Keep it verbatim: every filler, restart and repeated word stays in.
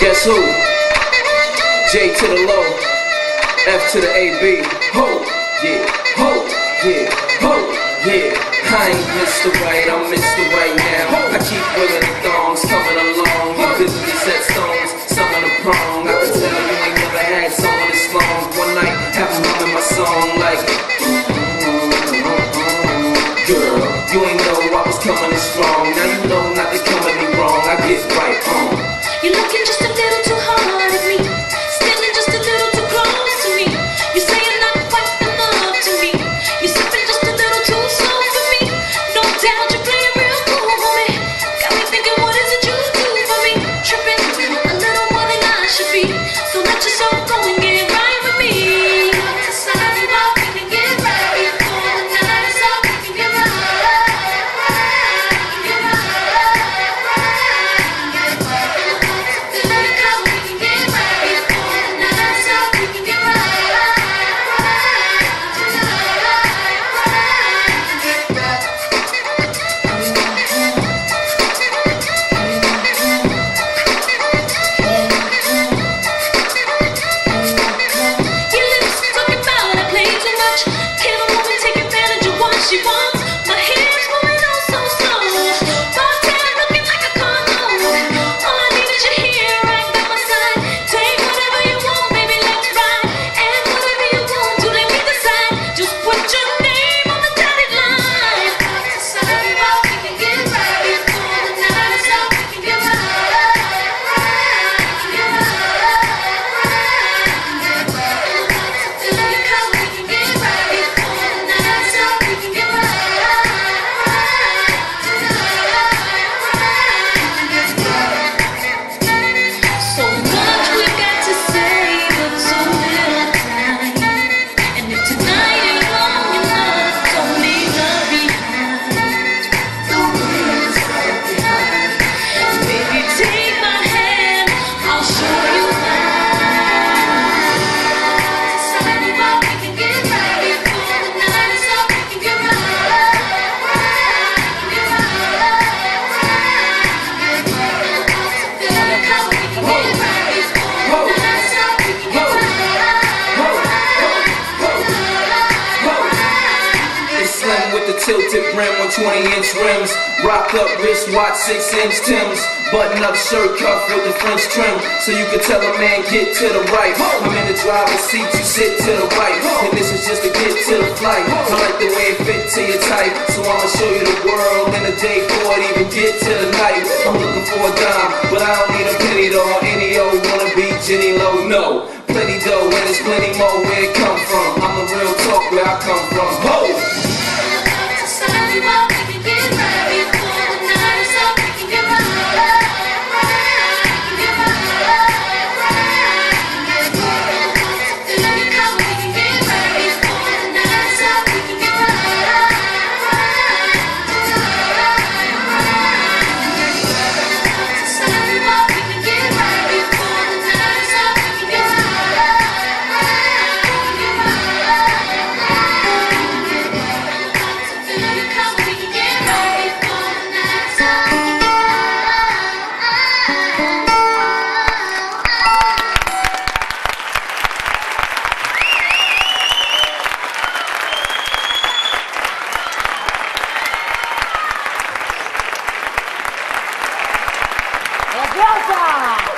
Guess who? J to the low, F to the A B. Ho, yeah, ho, yeah, ho, yeah. I ain't Mister Right, I'm Mister Right now. I keep women the thongs coming along. You visibly set stones, some on the prong. I can tell you ain't never had someone this long. One night, have them humming my song like, girl, you ain't know I was coming this strong. Now you know not to come at me wrong. I get right on. You're looking just a little too hard at me, stealing just a little too close to me. You say you're not quite enough to me. You're sipping just a little too slow for me. No doubt you're playing real cool for me. Got me thinking, what is it you do for me? Tripping a little more than I should be. So let yourself go and get right with me. Decide you up and get right before the night is up. We can get right. She wants my hands moving on so slow. Bartend looking like a condo. All I need is your hair right by my side. Take whatever you want, baby, let's ride. And whatever you want to, let me decide. Just put your name on the dotted line. Decide what we can get right before the night is up. We can get right. We can get right. Feel you come, we can get right before the night is up. We can get right. So much we got to say, but so little time. And if tonight ain't long enough, don't leave love behind. Don't leave love behind. Baby, take my hand, I'll show you mine. Decide what we can get right before the night is up. We can get right. With the tilted brim on twenty inch rims, rock up wristwatch, six inch Timbs, button up shirt cuff with the French trim, so you can tell a man get to the right. I'm in the driver's seat, you sit to the right, and this is just to get to the flight. I like the way it fit to your type, so I'ma show you the world in a day before it even get to the night. I'm looking for a dime, but I don't need a penny though. Any old wanna be Jenny Low, no. Plenty dough and there's plenty more where it come from. I'm the real talk where I come from. Ho! Decide what we can get right before the night is up. We can get right. We can get right. Feel you come, we can get right before the night is up. We can get right. Decide what we can get right before the night is up. We can get right. ¡Aplausos!